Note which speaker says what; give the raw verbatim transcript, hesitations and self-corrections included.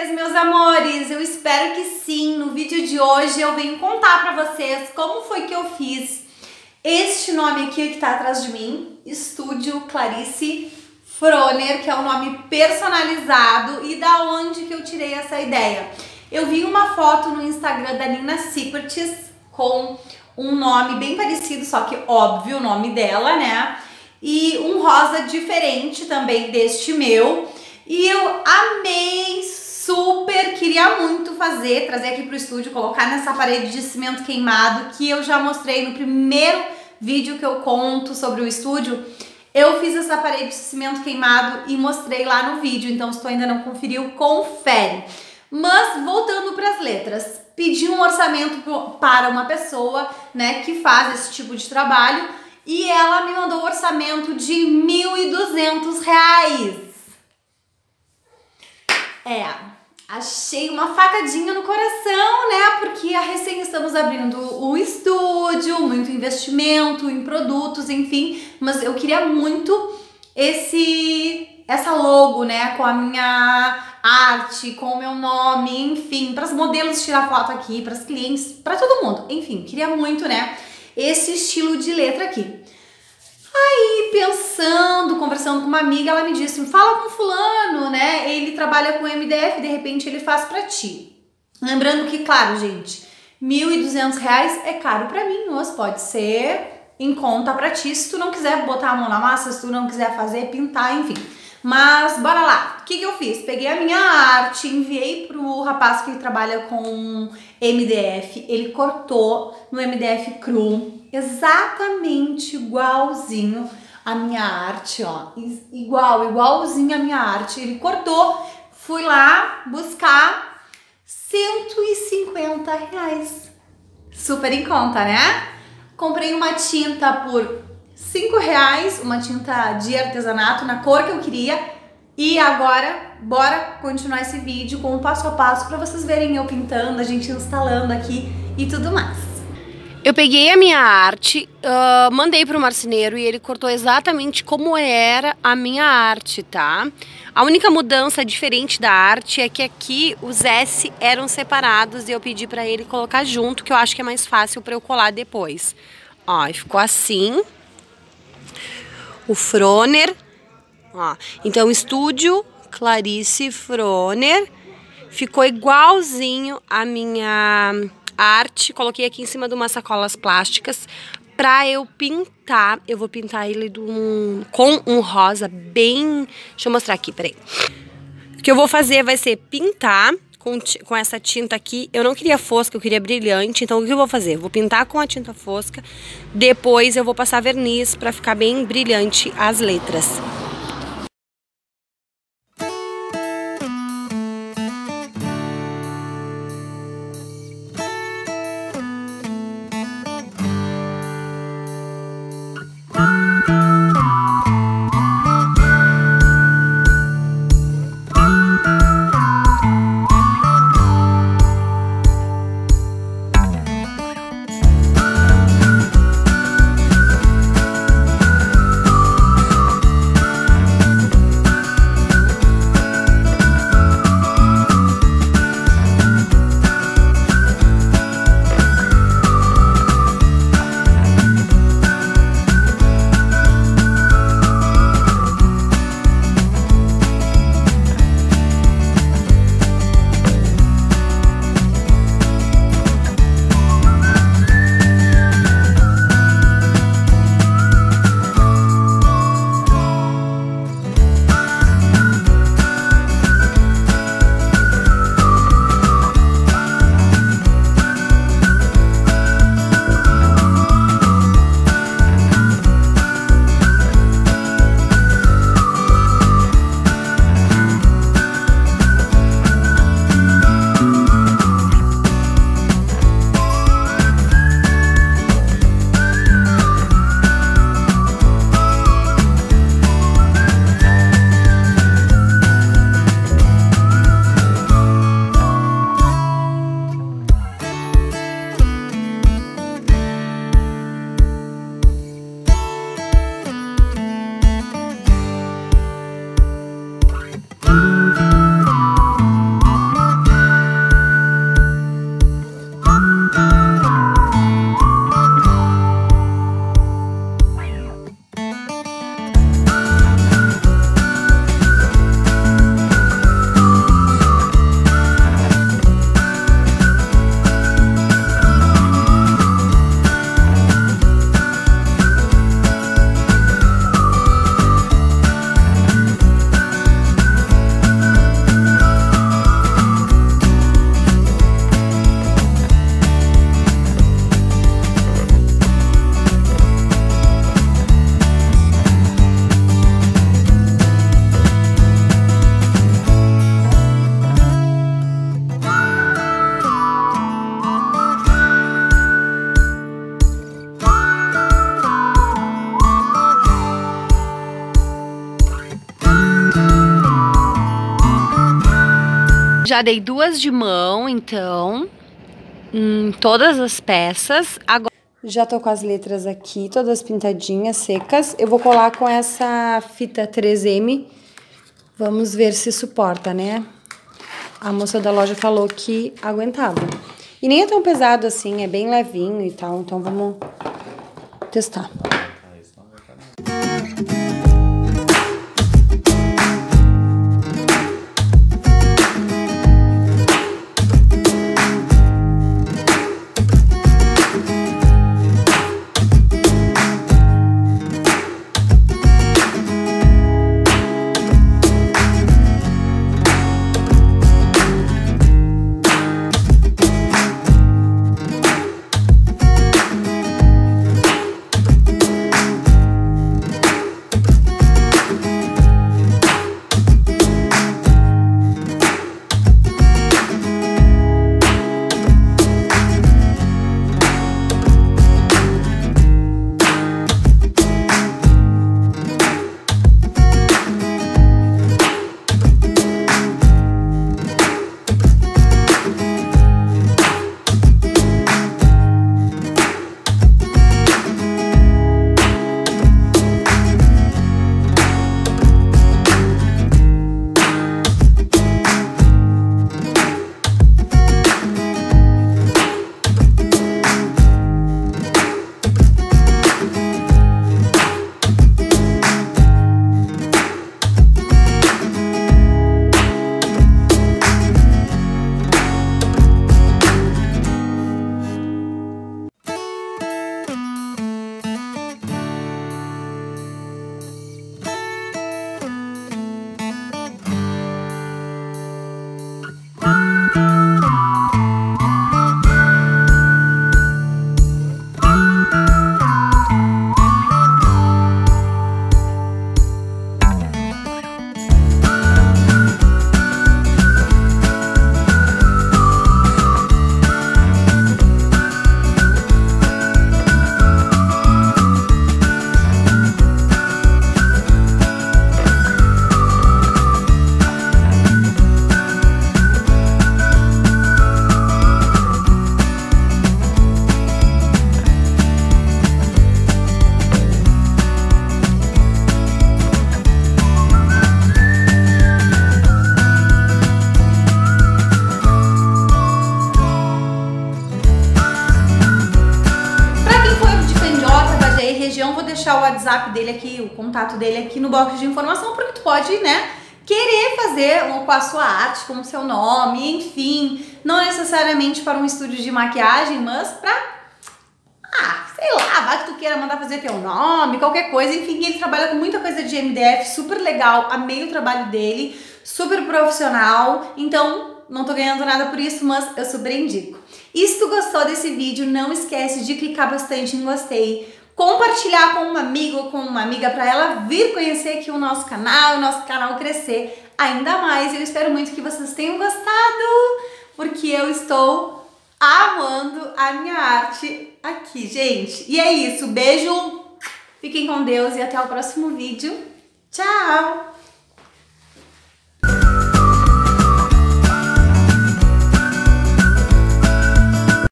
Speaker 1: vocês, meus amores? Eu espero que sim. No vídeo de hoje eu venho contar pra vocês como foi que eu fiz este nome aqui que tá atrás de mim, Estúdio Clarice Froner, que é um nome personalizado, e da onde que eu tirei essa ideia. Eu vi uma foto no Instagram da Nina Secrets com um nome bem parecido, só que óbvio o nome dela, né? E um rosa diferente também deste meu. E eu amei, super, queria muito fazer, trazer aqui pro estúdio, colocar nessa parede de cimento queimado que eu já mostrei no primeiro vídeo que eu conto sobre o estúdio. Eu fiz essa parede de cimento queimado e mostrei lá no vídeo, então se tu ainda não conferiu, confere. Mas voltando para as letras, pedi um orçamento para uma pessoa, né, que faz esse tipo de trabalho e ela me mandou um orçamento de mil e duzentos reais. É, achei uma facadinha no coração, né? Porque a recém estamos abrindo o estúdio, muito investimento em produtos, enfim. Mas eu queria muito esse, essa logo, né? Com a minha arte, com o meu nome, enfim. Para os modelos tirar foto aqui, para os clientes, para todo mundo. Enfim, queria muito, né? Esse estilo de letra aqui. Aí, pensando, conversando com uma amiga, ela me disse, fala com fulano, né? Ele trabalha com M D F, de repente ele faz pra ti. Lembrando que, claro, gente, mil e duzentos reais é caro pra mim, mas pode ser em conta pra ti, se tu não quiser botar a mão na massa, se tu não quiser fazer, pintar, enfim. Mas, bora lá. O que que eu fiz? Peguei a minha arte, enviei pro rapaz que trabalha com M D F, ele cortou no M D F cru, exatamente igualzinho a minha arte, ó, igual, igualzinho a minha arte, ele cortou, fui lá buscar cento e cinquenta reais, super em conta, né? Comprei uma tinta por cinco reais, uma tinta de artesanato na cor que eu queria, e agora bora continuar esse vídeo com o passo a passo para vocês verem eu pintando, a gente instalando aqui e tudo mais.
Speaker 2: Eu peguei a minha arte, uh, mandei pro marceneiro e ele cortou exatamente como era a minha arte, tá? A única mudança diferente da arte é que aqui os S eram separados e eu pedi pra ele colocar junto, que eu acho que é mais fácil pra eu colar depois. Ó, ficou assim. O Froner. Ó, então, Estúdio Clarice Froner. Ficou igualzinho a minha arte, coloquei aqui em cima de umas sacolas plásticas pra eu pintar. Eu vou pintar ele de um, com um rosa bem... Deixa eu mostrar aqui, peraí. O que eu vou fazer vai ser pintar com, com essa tinta aqui. Eu não queria fosca, eu queria brilhante. Então o que eu vou fazer? Eu vou pintar com a tinta fosca. Depois eu vou passar verniz pra ficar bem brilhante as letras. Já dei duas de mão, então, em todas as peças. Agora... Já tô com as letras aqui, todas pintadinhas, secas. Eu vou colar com essa fita três M. Vamos ver se suporta, né? A moça da loja falou que aguentava. E nem é tão pesado assim, é bem levinho e tal. Então vamos testar.
Speaker 1: Vou deixar o WhatsApp dele aqui, o contato dele aqui no box de informação, porque tu pode, né, querer fazer com a sua arte, com o seu nome, enfim, não necessariamente para um estúdio de maquiagem, mas para, ah, sei lá, vai que tu queira mandar fazer teu nome, qualquer coisa, enfim, ele trabalha com muita coisa de M D F, super legal, amei o trabalho dele, super profissional, então não tô ganhando nada por isso, mas eu super indico. E se tu gostou desse vídeo, não esquece de clicar bastante em gostei, compartilhar com um amigo ou com uma amiga para ela vir conhecer aqui o nosso canal, o nosso canal crescer ainda mais. Eu espero muito que vocês tenham gostado, porque eu estou amando a minha arte aqui, gente. E é isso, beijo, fiquem com Deus e até o próximo vídeo. Tchau!